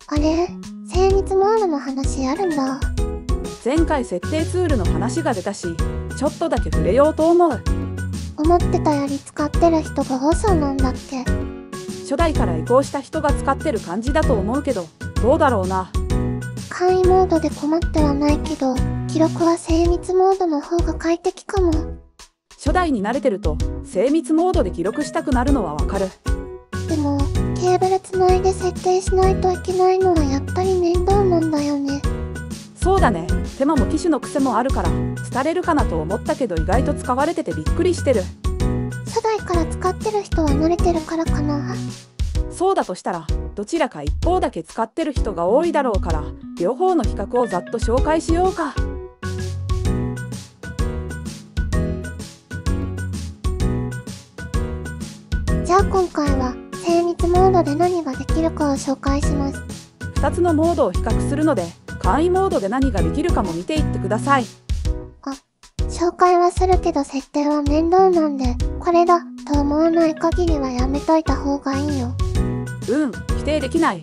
あれ、精密モードの話あるんだ。 前回設定ツールの話が出たし、ちょっとだけ触れようと思う。 思ってたより使ってる人が多そうなんだっけ。 初代から移行した人が使ってる感じだと思うけど、どうだろうな。 簡易モードで困ってはないけど、記録は精密モードの方が快適かも。 初代に慣れてると精密モードで記録したくなるのはわかる。 でも、ケーブルつないで設定しないといけないのはやっぱり面倒なんだよね。 そうだね、手間も機種の癖もあるから廃れるかなと思ったけど意外と使われててびっくりしてる。 初代から使ってる人は慣れてるからかな。 そうだとしたらどちらか一方だけ使ってる人が多いだろうから、両方の比較をざっと紹介しようか。 じゃあ今回は精密モードで何ができるかを紹介します。 2つのモードを比較するので、簡易モードで何ができるかも見ていってください。 紹介はするけど設定は面倒なんで、これだと思わない限りはやめといた方がいいよ。 否定できない。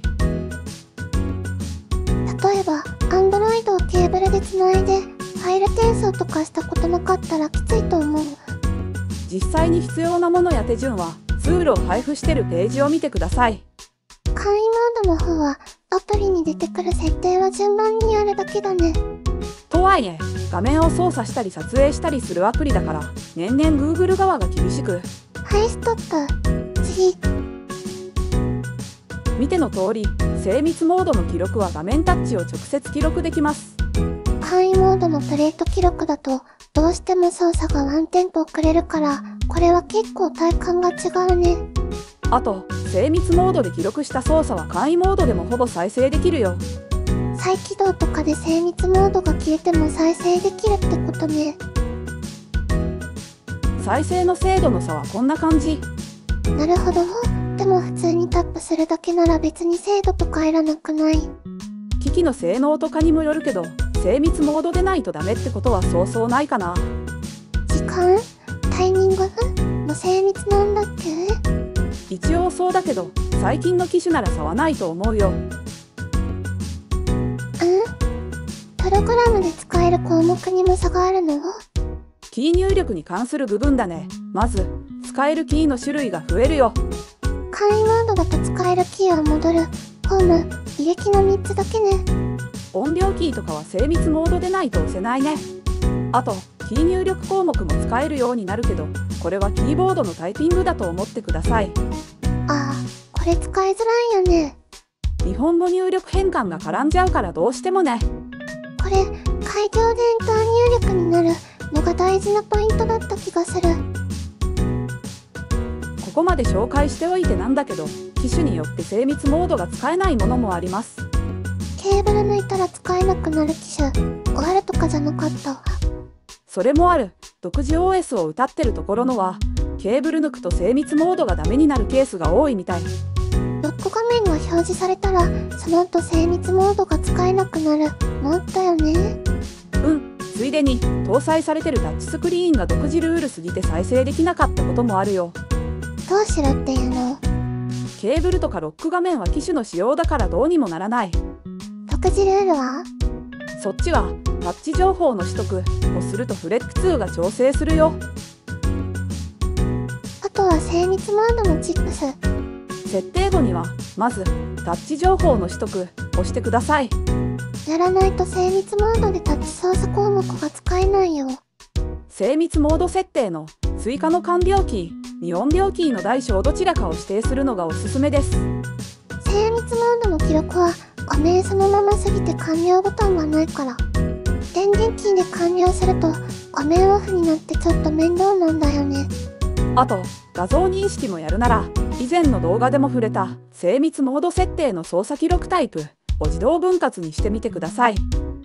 例えば Android をケーブルでつないでファイル転送とかしたことなかったらきついと思う。 実際に必要なものや手順はツールを配布してるページを見てください。 簡易モードの方はアプリに出てくる設定は順番にやるだけだね。 とはいえ画面を操作したり撮影したりするアプリだから年々 Google 側が厳しく。 はい、ストップ。次。 見ての通り精密モードの記録は画面タッチを直接記録できます。 簡易モードのプレート記録だとどうしても操作がワンテンポ遅れるから、これは結構体感が違うね。 あと精密モードで記録した操作は簡易モードでもほぼ再生できるよ。 再起動とかで精密モードが消えても再生できるってことね。 再生の精度の差はこんな感じ。 なるほど。でも普通にタップするだけなら別に精度とかいらなくない？ 機器の性能とかにもよるけど、精密モードでないとダメってことはそうそうないかな。 時間？タイミング？も精密なんだっけ？ 一応そうだけど、最近の機種なら差はないと思うよ。 プログラムで使える項目にも差があるの？ キー入力に関する部分だね。まず使えるキーの種類が増えるよ。 簡易モードだと使えるキーは戻る、ホーム、履歴の3つだけね。 音量キーとかは精密モードでないと押せないね。あとキー入力項目も使えるようになるけど、これはキーボードのタイピングだと思ってください。 これ使いづらいよね。 日本語入力変換が絡んじゃうからどうしてもね。 これ、開業でエンター入力になるのが大事なポイントだった気がする。 ここまで紹介しておいてなんだけど、機種によって精密モードが使えないものもあります。 ケーブル抜いたら使えなくなる機種、終わるとかじゃなかった。 それもある。独自 OS を謳ってるところのは、ケーブル抜くと精密モードがダメになるケースが多いみたい。 ロック画面が表示されたら、その後精密モードが使えなくなるもあったよね。 ついでに搭載されてるタッチスクリーンが独自ルールすぎて再生できなかったこともあるよ。 どうしろっていうの？ ケーブルとかロック画面は機種の仕様だからどうにもならない。 独自ルールは？ そっちはタッチ情報の取得をするとフレック2が調整するよ。 あとは精密モードのチップス。 設定後にはまずタッチ情報の取得をしてください。 やらないと精密モードでタッチ操作項目が使えないよ。 精密モード設定の追加の完了キー、2音量キーの大小どちらかを指定するのがおすすめです。 精密モードの記録は画面そのまますぎて完了ボタンがないから、電源キーで完了すると画面オフになってちょっと面倒なんだよね。 あと画像認識もやるなら、以前の動画でも触れた精密モード設定の操作記録タイプを自動分割にしてみてください。 い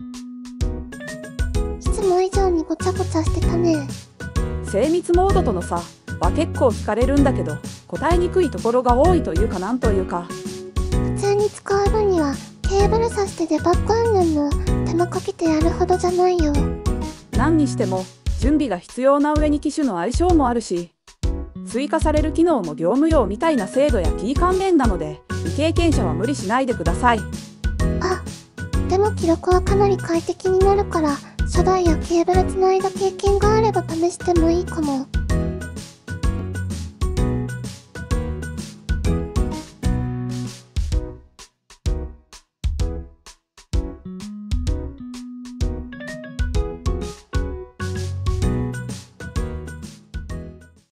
つも以上にごちゃごちゃしてたね。 精密モードとの差は結構聞かれるんだけど、答えにくいところが多いというかなんというか。 普通に使う分にはケーブル挿してデバッグ云々の手間かけてやるほどじゃないよ。 何にしても準備が必要な上に機種の相性もあるし、追加される機能も業務用みたいな精度やキー関連なので、未経験者は無理しないでください。 でも記録はかなり快適になるから、初代やケーブルつないだ経験があれば試してもいいかも。